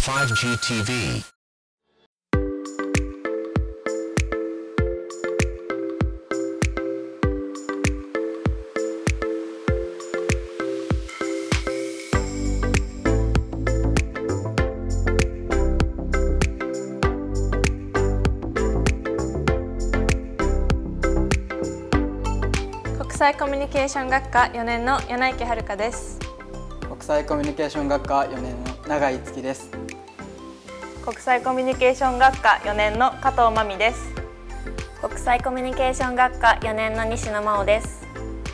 5GTV。 国際コミュニケーション学科4年の柳池遥です。 国際コミュニケーション学科4年の永井月です。 国際コミュニケーション学科4年の加藤真美です。 国際コミュニケーション学科4年の西野真央です。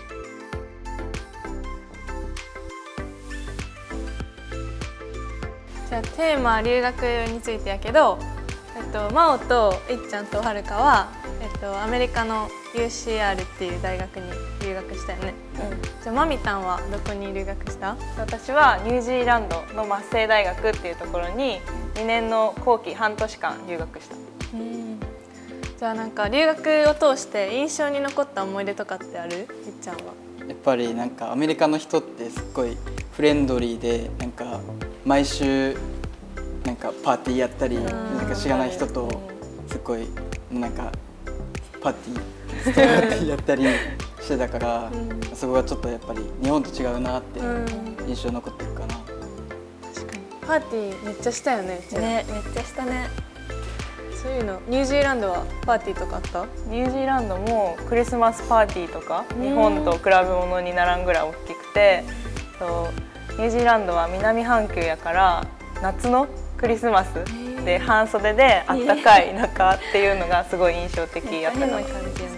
じゃあテーマは留学についてやけど、真央といっちゃんとはるかは、アメリカの UCR っていう大学に留学したよね。じゃあまみたんはどこに留学した？ 私はニュージーランドのマッセイ大学っていうところに2年の後期半年間留学した。 じゃあなんか留学を通して印象に残った思い出とかってある？いっちゃんは。 やっぱりなんかアメリカの人ってすっごいフレンドリーで、なんか毎週なんかパーティーやったり、なんか知らない人とすっごいなんかパーティーやったりしてたから、そこがちょっとやっぱり日本と違うなって印象残ってるかな。 確かにパーティーめっちゃしたよね。 ね、めっちゃしたね。 そういうのニュージーランドはパーティーとかあった？ ニュージーランドもクリスマスパーティーとか日本と比べ物にならんぐらい大きくて、ニュージーランドは南半球やから夏のクリスマスで半袖であったかい中っていうのがすごい印象的やったかな。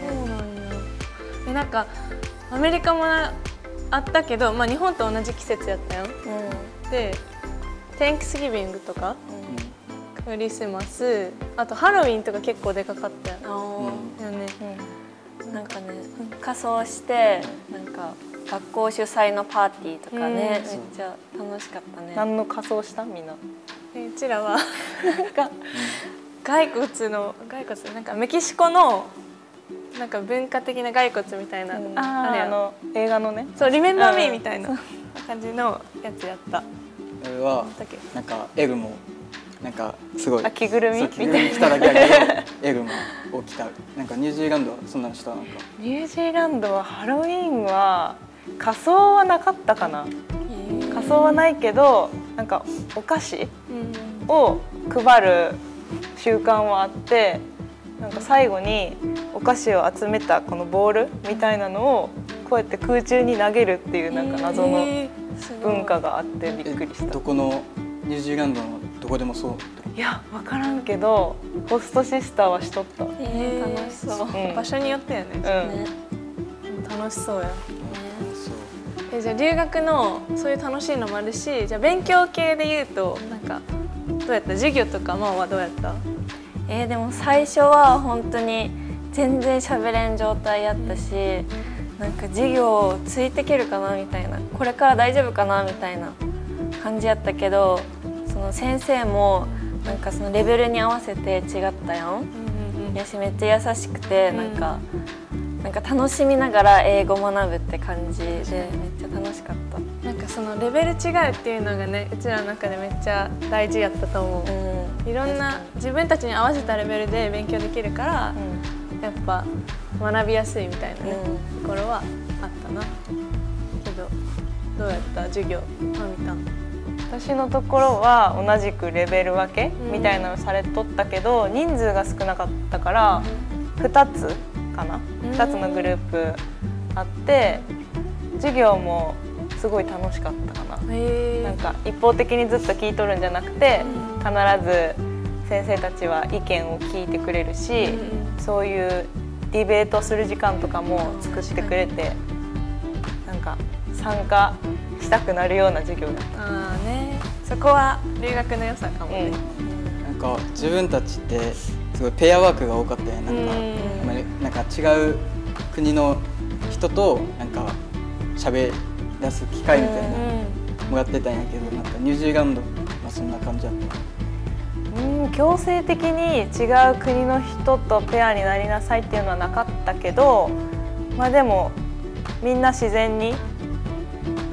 なんかアメリカもあったけど、まあ、日本と同じ季節やったよ。で、テンクスギビングとか、クリスマス、あとハロウィンとか結構でかかったよね。 なんかね、仮装してなんか学校主催のパーティーとかね、めっちゃ楽しかったね。 何の仮装したみんな？ うちらはなんか骸骨なんかメキシコのなんか文化的な骸骨みたいな、あれや映画のね、 そうリメンバーミーみたいな感じのやつやった。 俺はなんかエグもなんかすごい着ぐるみみたいな着ただけやけどエグもを着た。なんかニュージーランドはそんなのした？なんかニュージーランドはハロウィーンは仮装はなかったかな。仮装はないけどなんかお菓子を配る習慣はあって、なんか最後にお菓子を集めたこのボールみたいなのをこうやって空中に投げるっていうなんか謎の文化があってびっくりした。 どこのニュージーランドのどこでもそう？ いや分からんけどホストシスターはしとった。 楽しそう。 場所によってよね。楽しそうや。じゃあ留学のそういう楽しいのもあるし、じゃあ勉強系で言うとなんかどうやった？授業とかはどうやった？ でも最初は本当に全然喋れん状態やったし、なんか授業ついていけるかなみたいな、これから大丈夫かなみたいな感じやったけど、その先生もなんかそのレベルに合わせて違ったやん。やしめっちゃ優しくて、なんか楽しみながら英語学ぶって感じでめっちゃ楽しかった。 なんかそのレベル違うっていうのがね、うちらの中でめっちゃ大事やったと思う。いろんな自分たちに合わせたレベルで勉強できるから、やっぱ学びやすいみたいなね、ところはあったな。けどどうやった授業？まみたん。 私のところは同じくレベル分けみたいなのされとったけど、人数が少なかったから2つかな、2つのグループあって、授業もすごい楽しかったかな。なんか一方的にずっと聞いとるんじゃなくて、必ず先生たちは意見を聞いてくれるし、そういうディベートする時間とかも作ってくれて、なんか参加したくなるような授業だった。 そこは留学の良さかもね。 なんか自分たちってすごいペアワークが多かったよ。なんか違う国の人となんか喋らす機会みたいなもらってたんやけど、なんかニュージーランドはそんな感じだった。 強制的に違う国の人とペアになりなさいっていうのはなかったけど、まあでもみんな自然に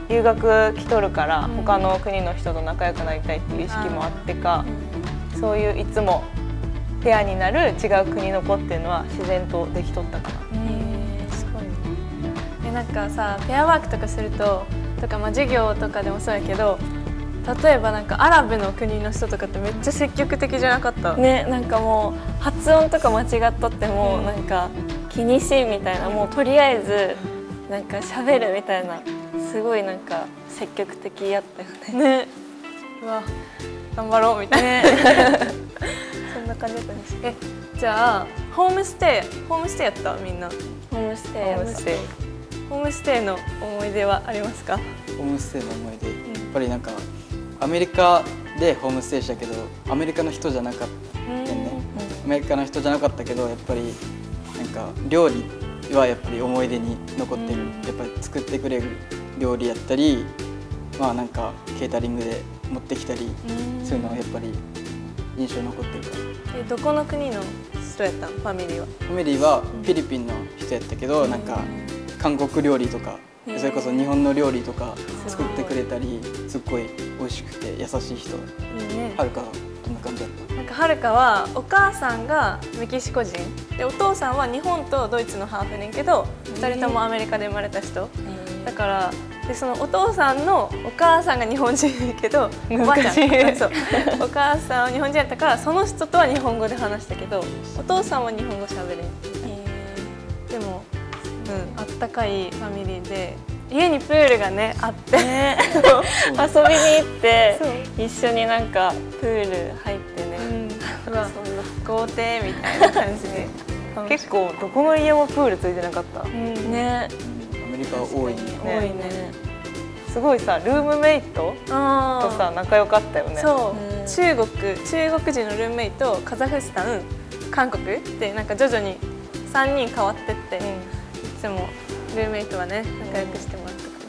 留学来とるから他の国の人と仲良くなりたいっていう意識もあってか、そういういつもペアになる違う国の子っていうのは自然とできとったかな。 すごいね。なんかさ、ペアワークとかするとまあ授業とかでもそうやけど、例えばなんかアラブの国の人とかってめっちゃ積極的じゃなかった？ ね、なんかもう発音とか間違っとってもなんか気にしいみたいな、もうとりあえずなんか喋るみたいな、すごいなんか積極的やったよね。 ね、うわ頑張ろうみたいな、そんな感じだったんです。じゃあホームステイやったみんな？ ホームステイやった。 ホームステイの思い出はありますか？ ホームステイの思い出、やっぱりなんかアメリカでホームステイしたけどアメリカの人じゃなかったよね。アメリカの人じゃなかったけどやっぱりなんか料理はやっぱり思い出に残ってる。やっぱり作ってくれる料理やったり、まあなんかケータリングで持ってきたり、そういうのはやっぱり印象に残ってるから。 どこの国の人やったん？ファミリーは？ ファミリーはフィリピンの人やったけど、なんか韓国料理とかそれこそ日本の料理とか作ってくれたり、すっごい美味しくて優しい人。 いいね。 はるかどんな感じだった？ なんかはるかはお母さんがメキシコ人で、お父さんは日本とドイツのハーフねんけど、2人ともアメリカで生まれた人だから。でそのお父さんのお母さんが日本人やけど、おばあちゃんそうお母さんは日本人やったから、その人とは日本語で話したけどお父さんは日本語しゃべれん。でも、あったかいファミリーで、家にプールがねあって、 ね、遊びに行って一緒になんかプール入ってね、 そんな豪邸みたいな感じで結構どこの家もプールついてなかった？ ね、 アメリカは多いね。 多いね。 すごいさ、ルームメイトとさ仲良かったよね。 そう、中国人のルームメイト、カザフスタン、韓国でなんか徐々に3人変わってって、いつもルームメイトはね仲良くしてもらったから。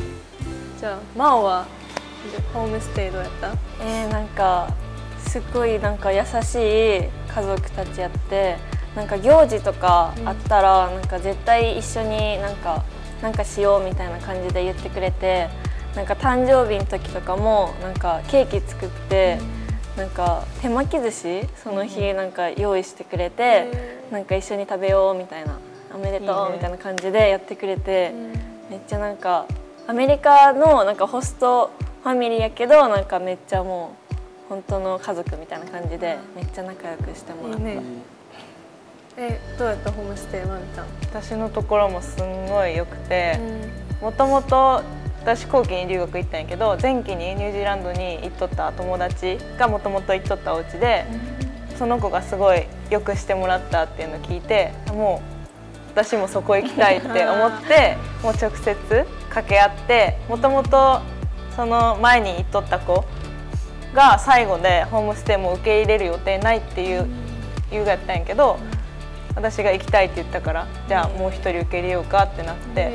じゃあ真央はホームステイどうやった？ なんかすっごいなんか優しい家族たちやって、なんか行事とかあったらなんか絶対一緒になんかしようみたいな感じで言ってくれて、なんか誕生日の時とかもなんかケーキ作って、なんか手巻き寿司その日なんか用意してくれて、なんか一緒に食べようみたいな、おめでとうみたいな感じでやってくれて、めっちゃなんかアメリカのなんかホストファミリーやけど、なんかめっちゃもう本当の家族みたいな感じでめっちゃ仲良くしてもらった。 どうやったホームステイ？まみちゃん。 私のところもすんごい良くて、もともと私後期に留学行ったんやけど、前期にニュージーランドに行っとった友達がもともと行っとったお家で、その子がすごいよくしてもらったっていうのを聞いて、もう私もそこ行きたいって思ってもう直接掛け合って、もともとその前に行っとった子が最後でホームステイも受け入れる予定ないっていう言うがやったんやけど、私が行きたいって言ったから、じゃあもう一人受け入れようかってなって、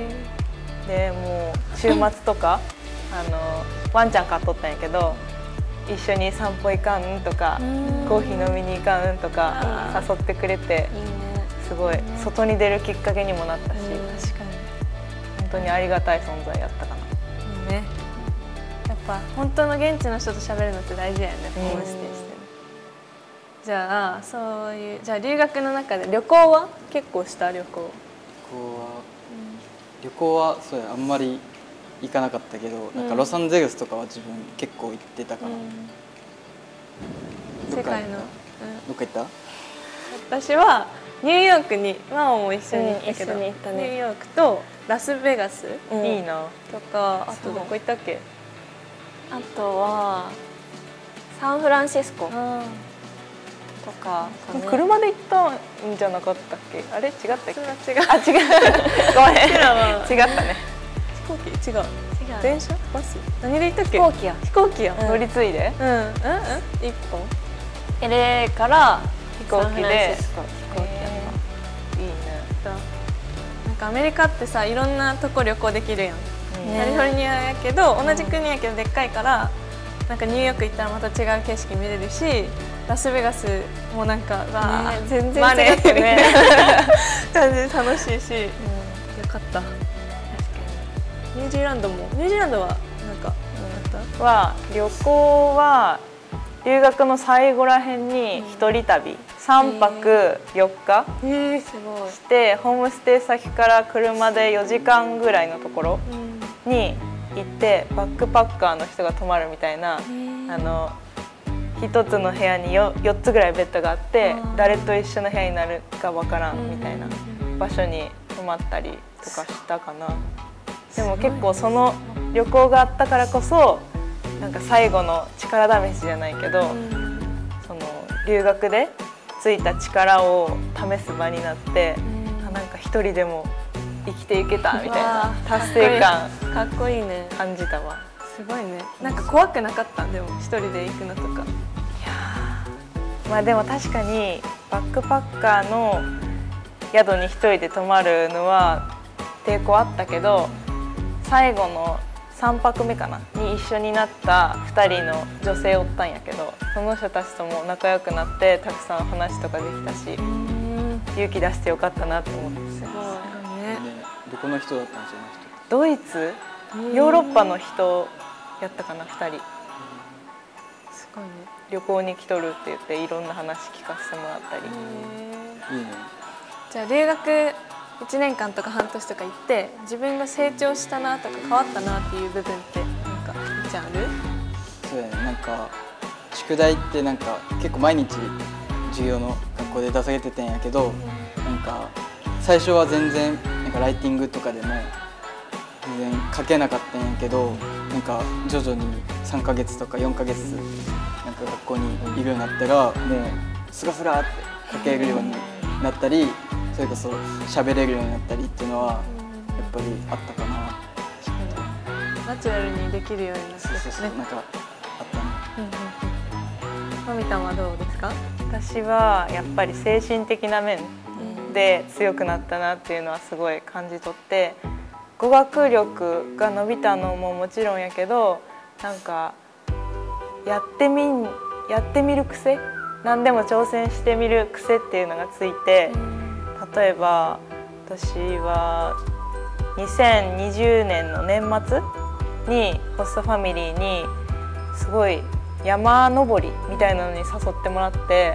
でもう週末とかワンちゃん飼っとったんやけど、一緒に散歩行かんとかコーヒー飲みに行かんとか誘ってくれて、すごい外に出るきっかけにもなったし、 確かに本当にありがたい存在やったかな。 いいね。やっぱ本当の現地の人と喋るのって大事やよね、ホームステイして。じゃあそういう、じゃあ留学の中で旅行は結構した？旅行はそうや、あんまり行かなかったけど、なんかロサンゼルスとかは自分結構行ってたかな。 世界のどっか行った？ 私はニューヨークに真央も一緒に行ったけど、 一緒に行ったね。 ニューヨークとラスベガスいいなとか、あとどこ行ったっけ？ あとはサンフランシスコとかかね。 車で行ったんじゃなかったっけ？あれ違ったっけ？ 違う。 あ、違う。ごめん。違ったね。 飛行機？違う。電車？バス？何で行ったっけ？ 飛行機や。 飛行機や。 乗り継いで？ 一本。 LA から飛行機で。 サンフランシスコ飛行機やっいいね。 なんかアメリカってさ、いろんなとこ旅行できるやん。カリフォルニアやけど同じ国やけどでっかいから、なんかニューヨーク行ったらまた違う景色見れるし、ラスベガスもなんか全然違ってね。 感じで楽しいし、よかった。 確かニュージーランドはなんか旅行は留学の最後らへんに一人旅3泊4日すごいしてホームステイ先から車で4時間ぐらいのところに行ってバックパッカーの人が泊まるみたいな一つの部屋に 4つぐらいベッドがあって誰と一緒の部屋になるかわからんみたいな場所に泊まったりとかしたかな。でも結構その旅行があったからこそなんか最後の力試しじゃないけどその留学でついた力を試す場になってなんか一人でも生きていけたみたいな達成感かっこいいね感じたわ。 すごいね。なんか怖くなかった？でも一人で行くのとか。いやまあでも確かにバックパッカーの宿に一人で泊まるのは抵抗あったけど最後の3泊目かなに一緒になった2人の女性おったんやけどその人たちとも仲良くなってたくさん話とかできたし勇気出してよかったなと思って。 すごいね。 どこの人だったんですよね。 ドイツヨーロッパの人やったかな2人。 すごいね。 旅行に来とるって言っていろんな話聞かせてもらったり。 いいね。 じゃあ留学1年間とか半年とか行って自分が成長したなとか変わったなっていう部分ってなんかいっちゃんある？ そうやね。なんか宿題ってなんか結構毎日授業の学校で出されてたんやけど、なんか最初は全然なんかライティングとかでも全然書けなかったんやけど、なんか徐々に3ヶ月とか4ヶ月なんか学校にいるようになったらもうスラスラって書けるようになったり、それこそ喋れるようになったりっていうのはやっぱりあったかな。 ナチュラルにできるようになってそうなんかあったね。 まみたんはどうですか？ 私はやっぱり精神的な面で強くなったなっていうのはすごい感じ取って、語学力が伸びたのももちろんやけどなんかやってみる癖、何でも挑戦してみる癖っていうのがついて、例えば私は2020年の年末にホストファミリーにすごい山登りみたいなのに誘ってもらって、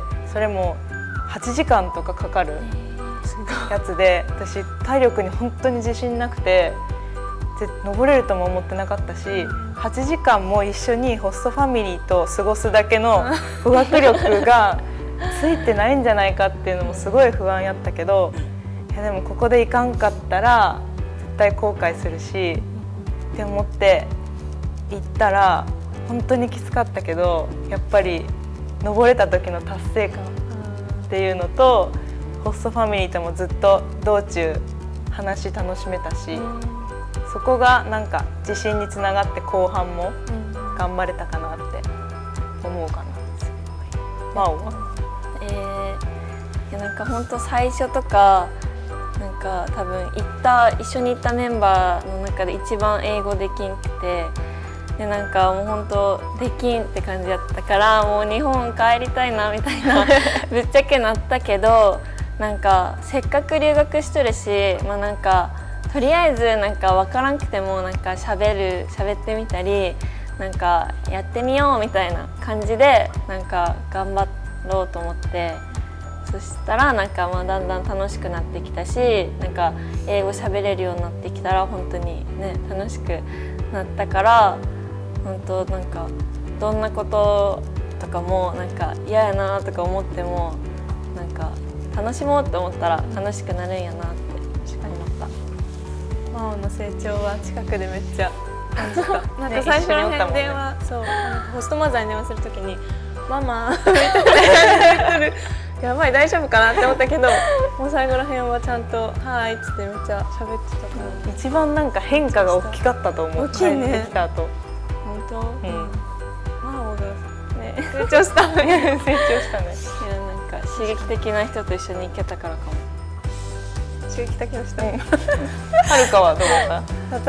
それも8時間とかかかるやつで、私体力に本当に自信なくて登れるとも思ってなかったし、8時間も一緒にホストファミリーと過ごすだけの語学力がついてないんじゃないかっていうのもすごい不安やったけど、いやでもここで行かんかったら絶対後悔するしって思って行ったら本当にきつかったけど、やっぱり登れた時の達成感っていうのと、ホストファミリーともずっと道中話楽しめたし、そこがなんか自信につながって後半も頑張れたかなって思うかな。真央は？ いやなんか本当最初とかなんか多分一緒に行ったメンバーの中で一番英語できんくて、でなんかもう本当できんって感じだったから、もう日本帰りたいなみたいなぶっちゃけなったけど、なんかせっかく留学しとるし、まあなんかとりあえずなんか分からんくてもなんか喋ってみたりなんかやってみようみたいな感じでなんか頑張ろうと思って、そしたらなんかまあだんだん楽しくなってきたし、なんか英語喋れるようになってきたら本当にね楽しくなったから、本当なんかどんなこととかもなんか嫌やなとか思ってもなんか楽しもうと思ったら楽しくなるんやなって思った。 真央の成長は近くでめっちゃ感じた。なんか最初の辺電話、そうなんかホストマザーに電話するときにママみたいな感じで来る。やばい大丈夫かなって思ったけど、もう最後ら辺はちゃんと「はい」っつってめっちゃ喋ってたから、 一番なんか変化が大きかったと思う。 大きいね。 帰ってきた後。 本当？ 真央がね成長したね。 成長したね。 いやなんか刺激的な人と一緒に行けたからかも。 刺激的な人。 はるかはどうだった？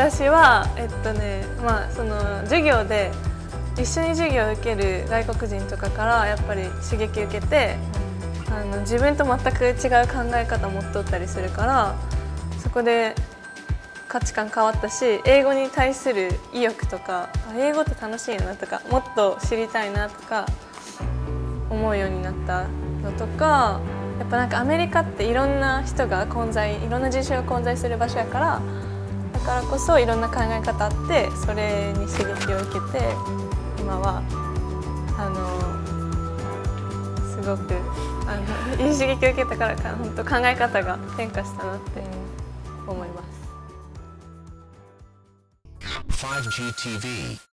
私はまあその授業で一緒に授業を受ける外国人とかからやっぱり刺激受けて、自分と全く違う考え方を持っとったりするから、そこで価値観変わったし、英語に対する意欲とか、英語って楽しいなとか、もっと知りたいなとか思うようになったのとか、やっぱなんかアメリカっていろんな人が混在、いろんな人種が混在する場所やから、だからこそいろんな考え方あって、それに刺激を受けて今はすごくいい刺激を受けたからか、本当考え方が変化したなって思います。 5G TV